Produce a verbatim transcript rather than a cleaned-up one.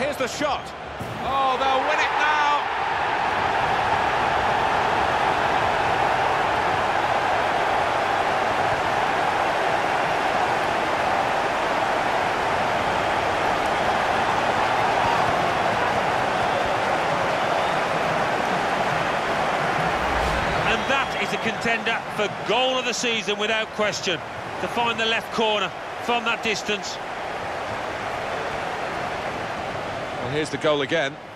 Here's the shot. Oh, they'll win it now. And that is a contender for goal of the season without question, to find the left corner from that distance. Well, here's the goal again.